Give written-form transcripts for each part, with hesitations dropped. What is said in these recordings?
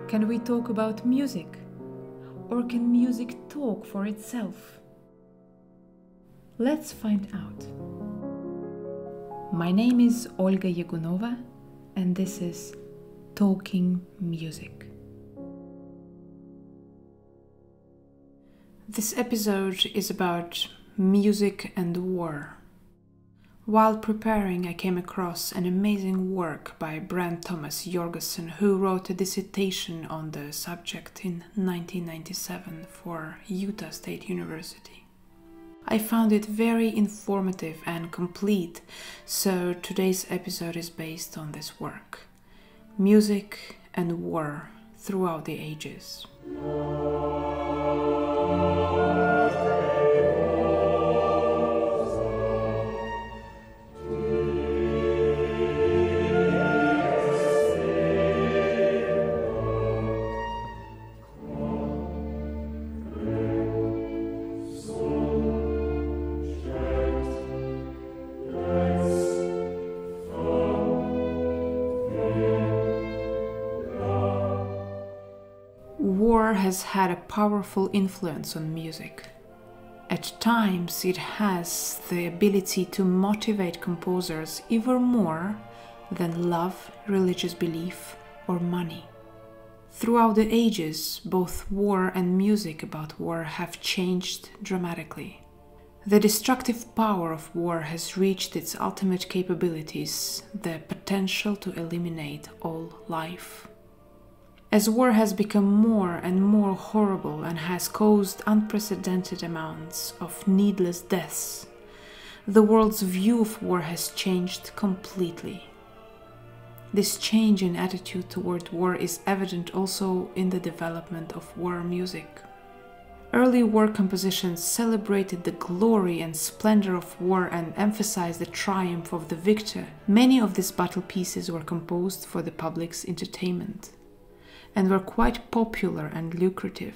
Can we talk about music? Or can music talk for itself? Let's find out. My name is Olga Jegunova, and this is Talking Music. This episode is about music and war. While preparing, I came across an amazing work by Bret Yorgason, who wrote a dissertation on the subject in 1997 for Utah State University. I found it very informative and complete, so today's episode is based on this work. Music and war throughout the ages. War has had a powerful influence on music. At times, it has the ability to motivate composers even more than love, religious belief, or money. Throughout the ages, both war and music about war have changed dramatically. The destructive power of war has reached its ultimate capabilities, the potential to eliminate all life. As war has become more and more horrible and has caused unprecedented amounts of needless deaths, the world's view of war has changed completely. This change in attitude toward war is evident also in the development of war music. Early war compositions celebrated the glory and splendor of war and emphasized the triumph of the victor. Many of these battle pieces were composed for the public's entertainment and were quite popular and lucrative.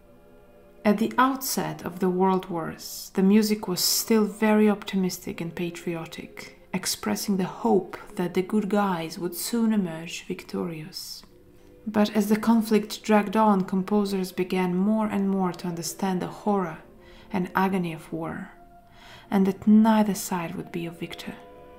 At the outset of the World Wars, the music was still very optimistic and patriotic, expressing the hope that the good guys would soon emerge victorious. But as the conflict dragged on, composers began more and more to understand the horror and agony of war, and that neither side would be a victor.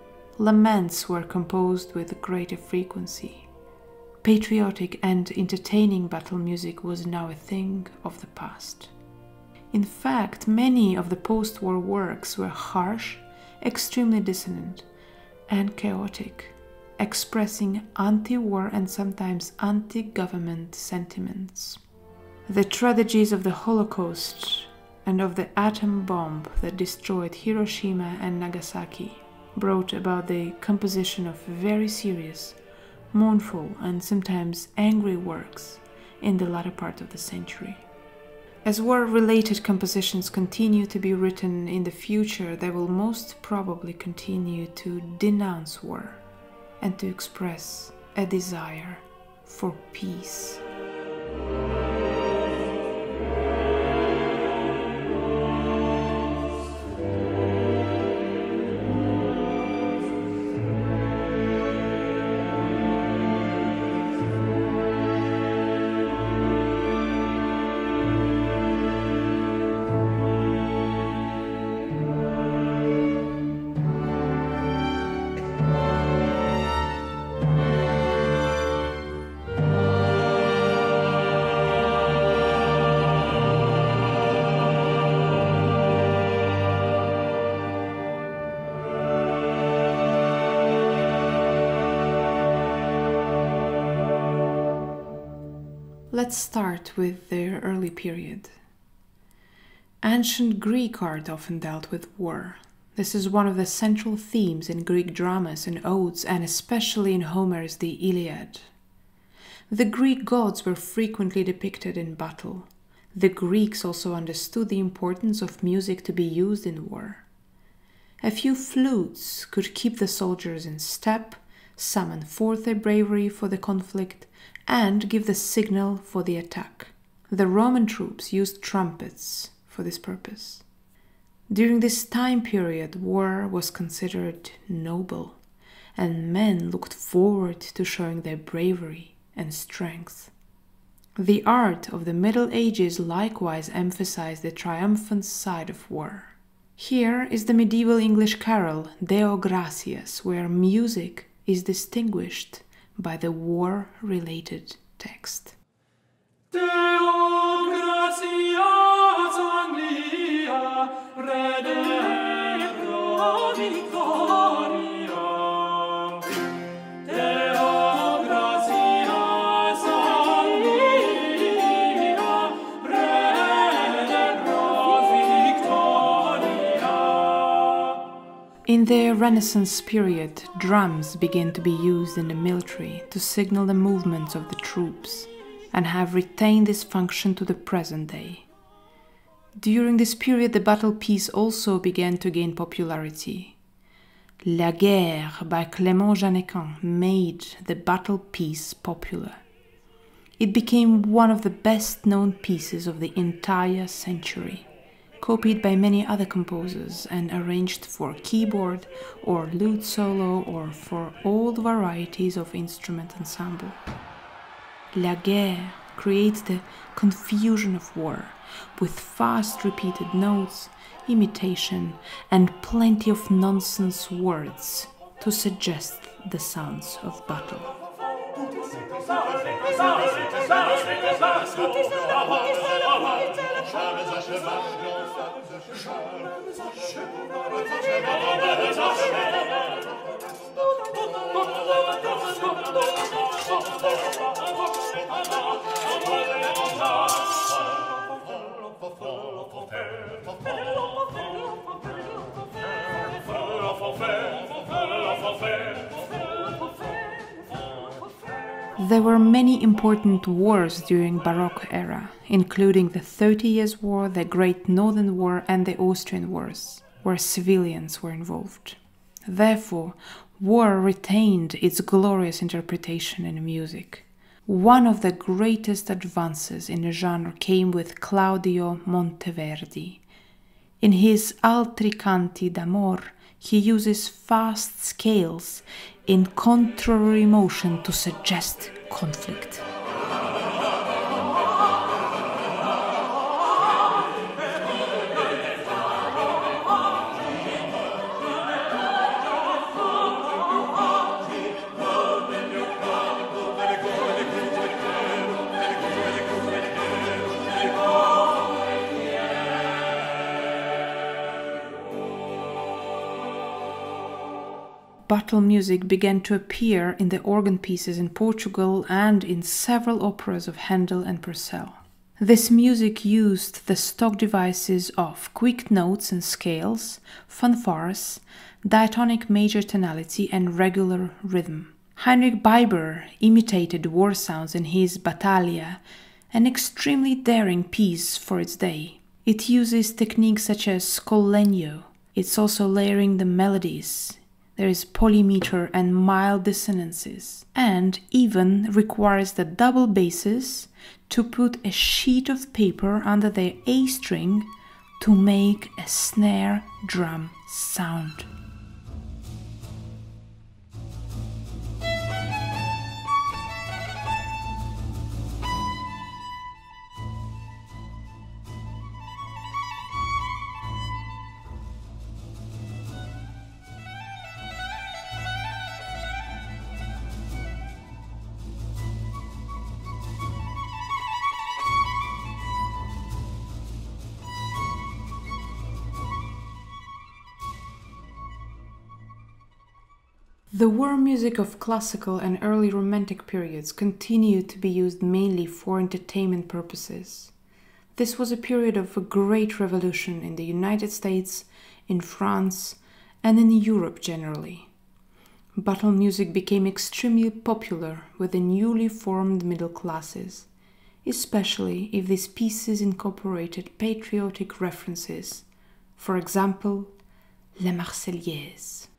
Laments were composed with greater frequency. Patriotic and entertaining battle music was now a thing of the past. In fact, many of the post-war works were harsh, extremely dissonant, and chaotic, expressing anti-war and sometimes anti-government sentiments. The tragedies of the Holocaust and of the atom bomb that destroyed Hiroshima and Nagasaki brought about the composition of very serious, mournful and sometimes angry works in the latter part of the century. As war-related compositions continue to be written in the future, they will most probably continue to denounce war and to express a desire for peace. Let's start with the early period. Ancient Greek art often dealt with war. This is one of the central themes in Greek dramas and odes, and especially in Homer's The Iliad. The Greek gods were frequently depicted in battle. The Greeks also understood the importance of music to be used in war. A few flutes could keep the soldiers in step, summon forth their bravery for the conflict, and give the signal for the attack. The Roman troops used trumpets for this purpose. During this time period, war was considered noble, and men looked forward to showing their bravery and strength. The art of the Middle Ages likewise emphasized the triumphant side of war. Here is the medieval English carol Deo Gratias, where music is distinguished by the war-related text. Deo gratias Anglia, redempra victoria. Deo gratias Anglia, redempra victoria. In the Renaissance period, drums began to be used in the military to signal the movements of the troops, and have retained this function to the present day. During this period, the battle piece also began to gain popularity. La Guerre by Clément Jeannequin made the battle piece popular. It became one of the best-known pieces of the entire century, copied by many other composers and arranged for keyboard or lute solo or for all the varieties of instrument ensemble. La Guerre creates the confusion of war, with fast repeated notes, imitation, and plenty of nonsense words to suggest the sounds of battle. There were many important wars during Baroque era, including the 30 Years' War, the Great Northern War, and the Austrian Wars, where civilians were involved. Therefore, war retained its glorious interpretation in music. One of the greatest advances in the genre came with Claudio Monteverdi. In his Altri Canti d'Amor, he uses fast scales in contrary motion to suggest conflict. Battle music began to appear in the organ pieces in Portugal and in several operas of Handel and Purcell. This music used the stock devices of quick notes and scales, fanfares, diatonic major tonality, and regular rhythm. Heinrich Biber imitated war sounds in his Battaglia, an extremely daring piece for its day. It uses techniques such as scollegno. It's also layering the melodies. There is polymeter and mild dissonances, and even requires the double basses to put a sheet of paper under the A string to make a snare drum sound. The war music of classical and early Romantic periods continued to be used mainly for entertainment purposes. This was a period of a great revolution in the United States, in France, and in Europe generally. Battle music became extremely popular with the newly formed middle classes, especially if these pieces incorporated patriotic references, for example, La Marseillaise.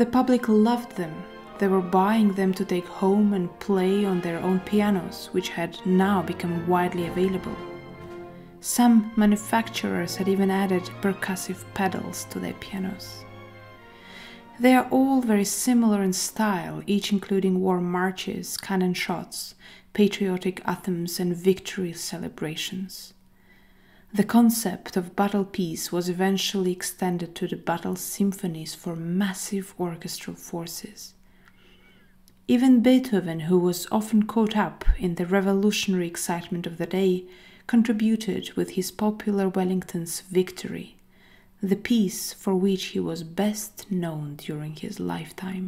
The public loved them. They were buying them to take home and play on their own pianos, which had now become widely available. Some manufacturers had even added percussive pedals to their pianos. They are all very similar in style, each including war marches, cannon shots, patriotic anthems, and victory celebrations. The concept of battle piece was eventually extended to the battle symphonies for massive orchestral forces. Even Beethoven, who was often caught up in the revolutionary excitement of the day, contributed with his popular Wellington's Victory, the piece for which he was best known during his lifetime.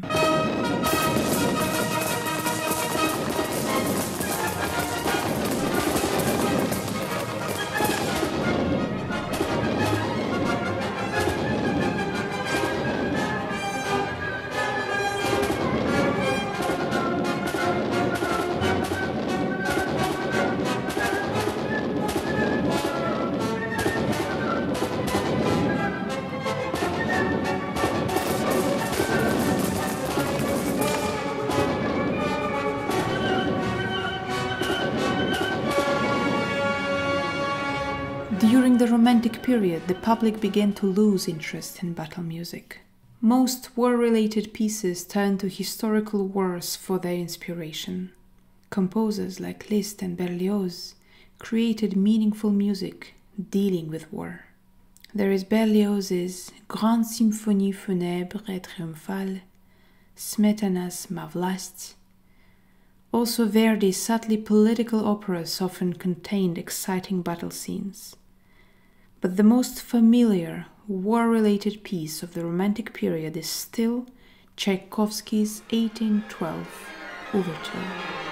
During the Romantic period, the public began to lose interest in battle music. Most war-related pieces turned to historical wars for their inspiration. Composers like Liszt and Berlioz created meaningful music dealing with war. There is Berlioz's Grande Symphonie funèbre et triomphale, Smetana's Ma Vlast. Also Verdi's subtly political operas often contained exciting battle scenes. But the most familiar war-related piece of the Romantic period is still Tchaikovsky's 1812 Overture.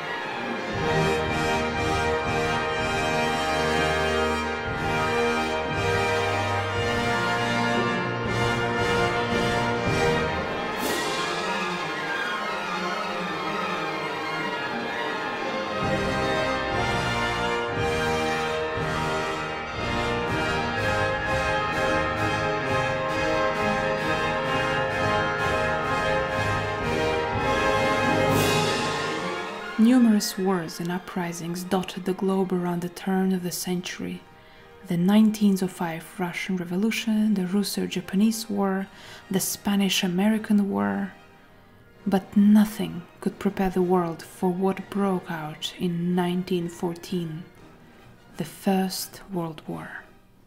Numerous wars and uprisings dotted the globe around the turn of the century. The 1905 Russian Revolution, the Russo-Japanese War, the Spanish-American War. But nothing could prepare the world for what broke out in 1914, the First World War.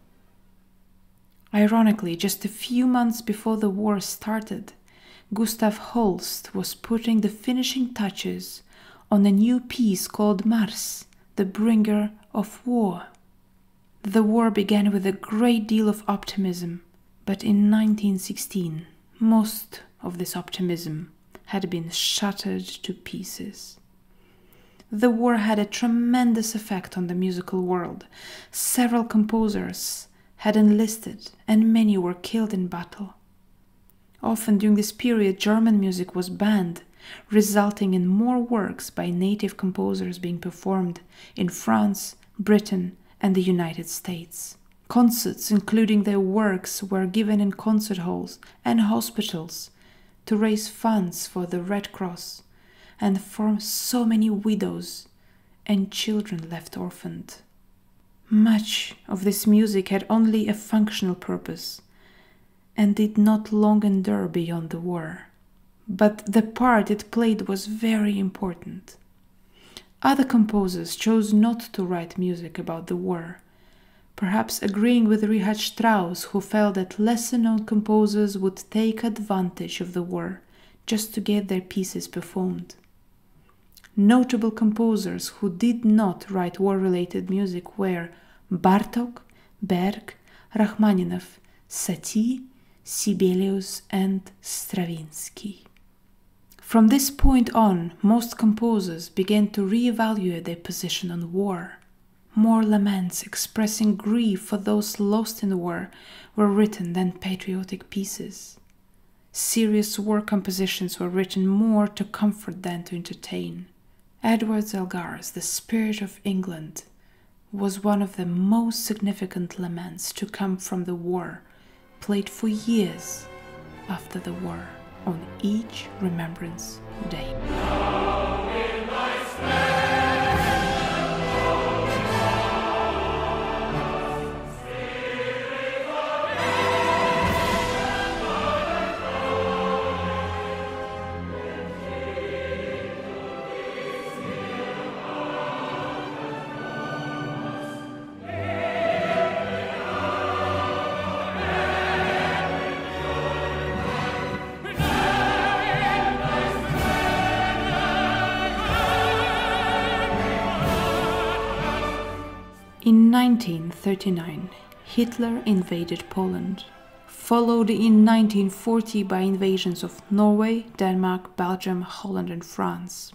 Ironically, just a few months before the war started, Gustav Holst was putting the finishing touches on a new piece called Mars, the bringer of war. The war began with a great deal of optimism, but in 1916, most of this optimism had been shattered to pieces. The war had a tremendous effect on the musical world. Several composers had enlisted, and many were killed in battle. Often during this period, German music was banned, resulting in more works by native composers being performed in France, Britain, and the United States. Concerts, including their works, were given in concert halls and hospitals to raise funds for the Red Cross and for so many widows and children left orphaned. Much of this music had only a functional purpose and did not long endure beyond the war. But the part it played was very important. Other composers chose not to write music about the war, perhaps agreeing with Richard Strauss, who felt that lesser-known composers would take advantage of the war just to get their pieces performed. Notable composers who did not write war-related music were Bartók, Berg, Rachmaninoff, Satie, Sibelius, and Stravinsky. From this point on, most composers began to reevaluate their position on war. More laments expressing grief for those lost in war were written than patriotic pieces. Serious war compositions were written more to comfort than to entertain. Edward Elgar's The Spirit of England was one of the most significant laments to come from the war, played for years after the war. on each Remembrance Day. In 1939, Hitler invaded Poland, followed in 1940 by invasions of Norway, Denmark, Belgium, Holland and France.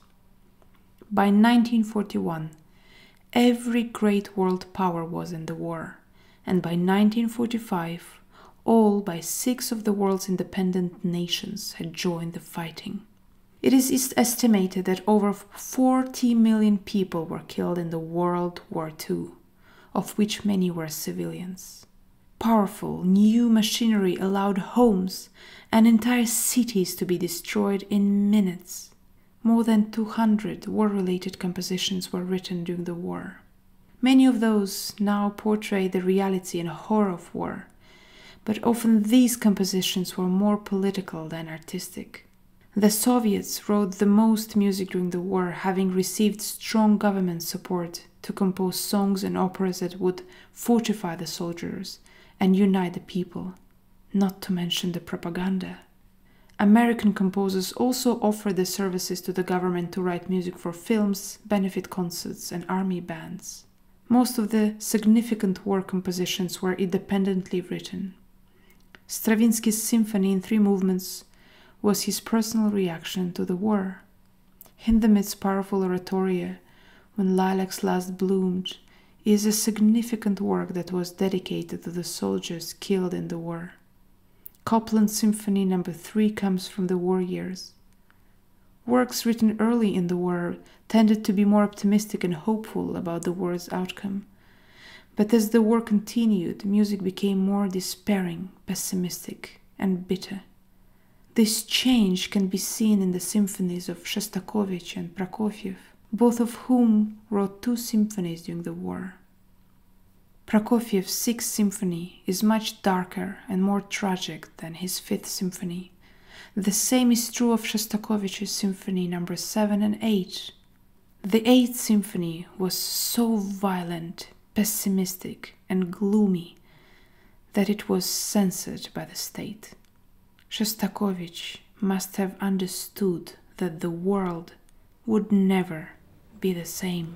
By 1941, every great world power was in the war, and by 1945, all but 6 of the world's independent nations had joined the fighting. It is estimated that over 40 million people were killed in the World War II, of which many were civilians. Powerful new machinery allowed homes and entire cities to be destroyed in minutes. More than 200 war-related compositions were written during the war. Many of those now portray the reality and horror of war, but often these compositions were more political than artistic. The Soviets wrote the most music during the war, having received strong government support to compose songs and operas that would fortify the soldiers and unite the people, not to mention the propaganda. American composers also offered their services to the government to write music for films, benefit concerts, and army bands. Most of the significant war compositions were independently written. Stravinsky's symphony in 3 movements was his personal reaction to the war. Hindemith's powerful oratorio, When Lilacs Last Bloomed, is a significant work that was dedicated to the soldiers killed in the war. Copland's Symphony No. 3 comes from the war years. Works written early in the war tended to be more optimistic and hopeful about the war's outcome. But as the war continued, music became more despairing, pessimistic, and bitter. This change can be seen in the symphonies of Shostakovich and Prokofiev, both of whom wrote 2 symphonies during the war. Prokofiev's 6th symphony is much darker and more tragic than his 5th symphony. The same is true of Shostakovich's Symphony No. 7 and 8. The 8th symphony was so violent, pessimistic, and gloomy that it was censored by the state. Shostakovich must have understood that the world would never be the same.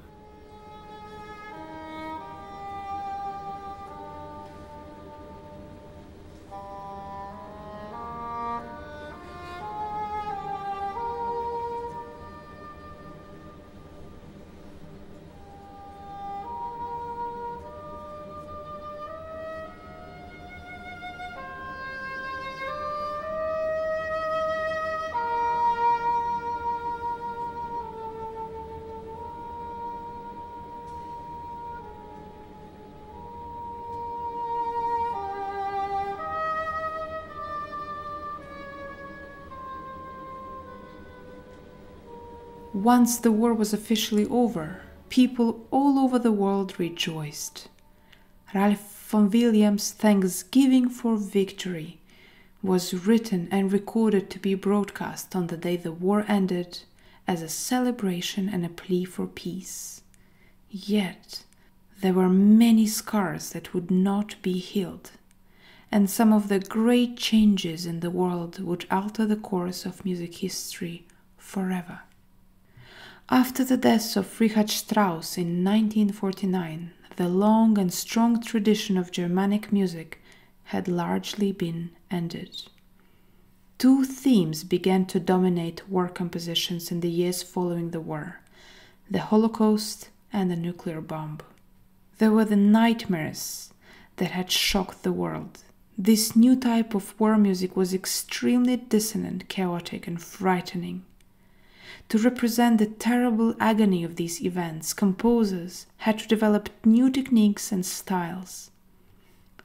Once the war was officially over, people all over the world rejoiced. Ralph Vaughan Williams' Thanksgiving for Victory was written and recorded to be broadcast on the day the war ended as a celebration and a plea for peace. Yet, there were many scars that would not be healed, and some of the great changes in the world would alter the course of music history forever. After the death of Richard Strauss in 1949, the long and strong tradition of Germanic music had largely been ended. 2 themes began to dominate war compositions in the years following the war: the Holocaust and the nuclear bomb. There were the nightmares that had shocked the world. This new type of war music was extremely dissonant, chaotic, and frightening. To represent the terrible agony of these events, composers had to develop new techniques and styles.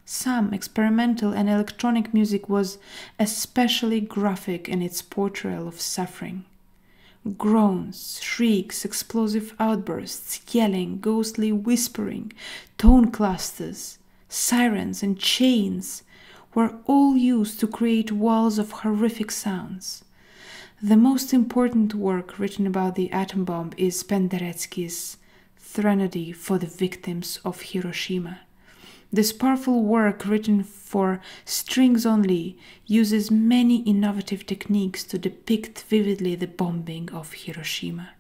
Some experimental and electronic music was especially graphic in its portrayal of suffering. Groans, shrieks, explosive outbursts, yelling, ghostly whispering, tone clusters, sirens, and chains were all used to create walls of horrific sounds. The most important work written about the atom bomb is Penderecki's Threnody for the Victims of Hiroshima. This powerful work, written for strings only, uses many innovative techniques to depict vividly the bombing of Hiroshima.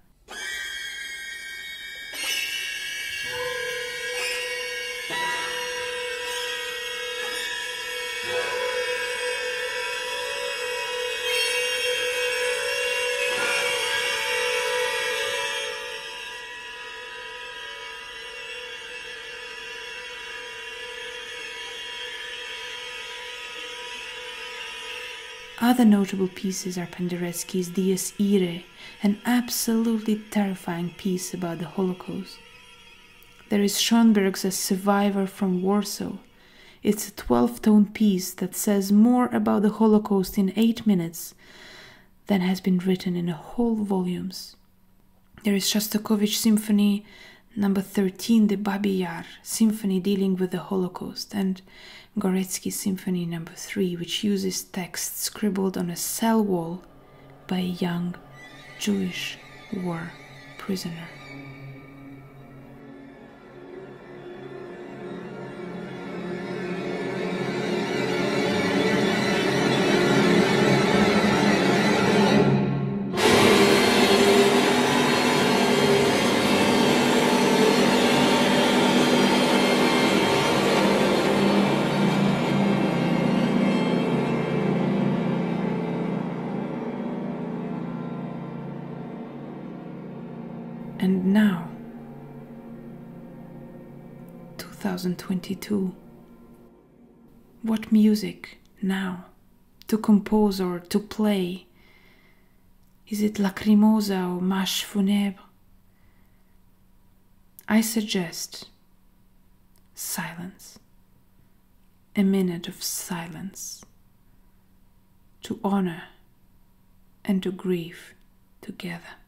Other notable pieces are Penderecki's Dies Irae, an absolutely terrifying piece about the Holocaust. There is Schoenberg's A Survivor from Warsaw. It's a 12-tone piece that says more about the Holocaust in 8 minutes than has been written in whole volumes. There is Shostakovich Symphony No. 13, the Babi Yar, symphony dealing with the Holocaust, and Gorecki Symphony No. 3, which uses text scribbled on a cell wall by a young Jewish war prisoner. And now, 2022. What music now to compose or to play? Is it Lacrimosa or Marche Funèbre? I suggest silence, a minute of silence, to honor and to grieve together.